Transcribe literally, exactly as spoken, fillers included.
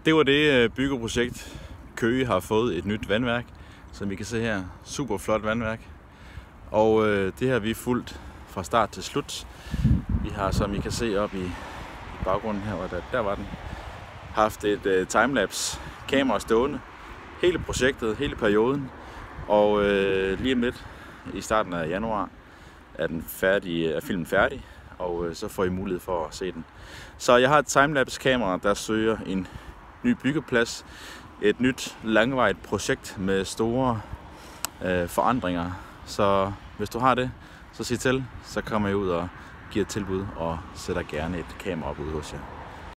Det var det byggeprojekt. Køge har fået et nyt vandværk, som I kan se her. Super flot vandværk. Og øh, det har vi fulgt fra start til slut. Vi har, som I kan se op i, i baggrunden her, og der, der var den, haft et øh, timelapse kamera stående. Hele projektet, hele perioden. Og øh, lige om lidt, i starten af januar, er, den færdig, er filmen færdig, og øh, så får I mulighed for at se den. Så jeg har et timelapse kamera, der søger en ny byggeplads. Et nyt langvarigt projekt med store øh, forandringer. Så hvis du har det, så sig til, så kommer jeg ud og giver et tilbud og sætter gerne et kamera op ude hos jer.